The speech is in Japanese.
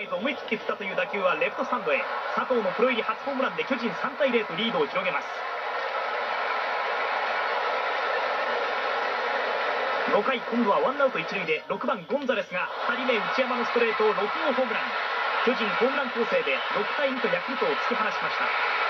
イズ思い切って振ったという打球はレフトスタンドへ。佐藤のプロ入り初ホームランで巨人3対0とリードを広げます。5回、今度はワンアウト一塁で6番ゴンザレスが2人目内山のストレートを6号ホームラン。巨人ホームラン攻勢で6対2とヤクルトを突き放しました。